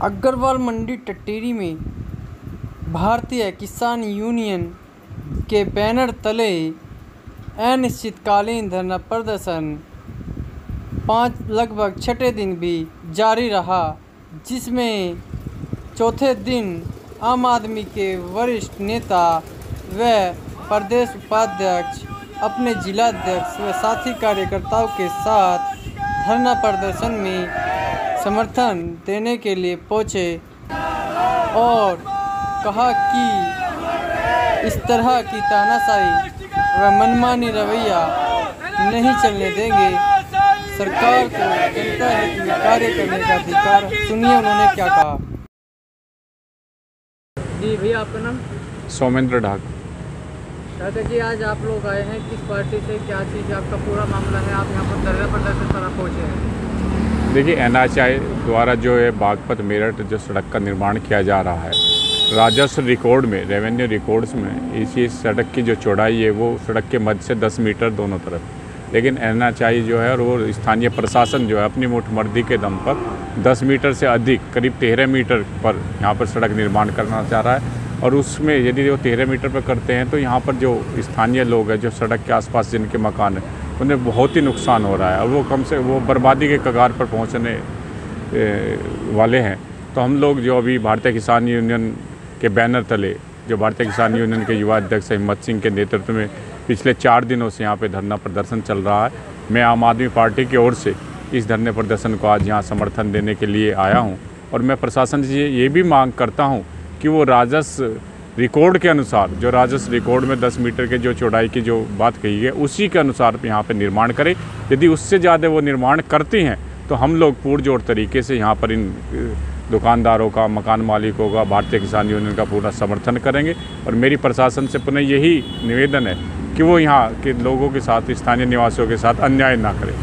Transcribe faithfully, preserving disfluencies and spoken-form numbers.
अग्रवाल मंडी टटीरी में भारतीय किसान यूनियन के बैनर तले अनिश्चितकालीन धरना प्रदर्शन पाँच लगभग छठे दिन भी जारी रहा, जिसमें चौथे दिन आम आदमी के वरिष्ठ नेता व प्रदेश उपाध्यक्ष अपने जिलाध्यक्ष व साथी कार्यकर्ताओं के साथ धरना प्रदर्शन में समर्थन देने के लिए पहुंचे और कहा कि इस तरह की तानाशाही व मनमानी रवैया नहीं चलने देंगे। सरकार को जनता हित में कार्य करने का अधिकार। सुनिए उन्होंने क्या कहा। जी भैया, आपका नाम? सौमेंद्र ढाक। दादा जी, आज आप लोग आए हैं, किस पार्टी से, क्या चीज़ आपका पूरा मामला है? आप यहाँ पर धरना प्रदर्शन पर पहुँचे हैं। देखिए, एन एच ए आई द्वारा जो है बागपत मेरठ जो सड़क का निर्माण किया जा रहा है, राजस्व रिकॉर्ड में, रेवेन्यू रिकॉर्ड्स में इसी सड़क की जो चौड़ाई है वो सड़क के मध्य से दस मीटर दोनों तरफ, लेकिन एन एच ए आई जो है और वो स्थानीय प्रशासन जो है अपनी मुठमर्दी के दम पर दस मीटर से अधिक, करीब तेरह मीटर पर यहाँ पर सड़क निर्माण करना चाह रहा है। और उसमें यदि वो तेरह मीटर पर करते हैं तो यहाँ पर जो स्थानीय लोग हैं, जो सड़क के आसपास जिनके मकान हैं, उन्हें बहुत ही नुकसान हो रहा है और वो कम से वो बर्बादी के कगार पर पहुँचने वाले हैं। तो हम लोग जो अभी भारतीय किसान यूनियन के बैनर तले, जो भारतीय किसान यूनियन के युवा अध्यक्ष हिम्मत सिंह के नेतृत्व में पिछले चार दिनों से यहाँ पे धरना प्रदर्शन चल रहा है, मैं आम आदमी पार्टी की ओर से इस धरने प्रदर्शन को आज यहाँ समर्थन देने के लिए आया हूँ। और मैं प्रशासन से ये भी मांग करता हूँ कि वो राजस्व रिकॉर्ड के अनुसार, जो राजस्व रिकॉर्ड में दस मीटर के जो चौड़ाई की जो बात कही है, उसी के अनुसार यहाँ पे निर्माण करें। यदि उससे ज़्यादा वो निर्माण करती हैं तो हम लोग पुरजोर तरीके से यहाँ पर इन दुकानदारों का, मकान मालिकों का, भारतीय किसान यूनियन का पूरा समर्थन करेंगे। और मेरी प्रशासन से पुनः यही निवेदन है कि वो यहाँ के लोगों के साथ, स्थानीय निवासियों के साथ अन्याय ना करें।